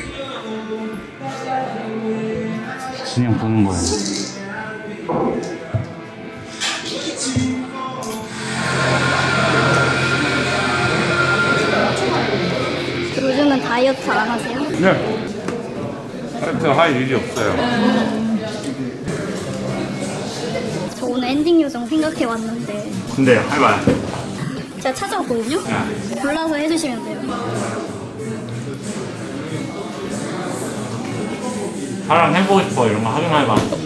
그냥 보는 거예요. 요즘은 다이어트 잘 안 하세요? 네. 다이어트 할 일이 없어요. 저 오늘 엔딩 요정 생각해 왔는데 근데 해봐요. 제가 찾아왔거든요? 네. 골라서 해주시면 돼요. 사람 해보고 싶어 이런 거 하기만 해봐.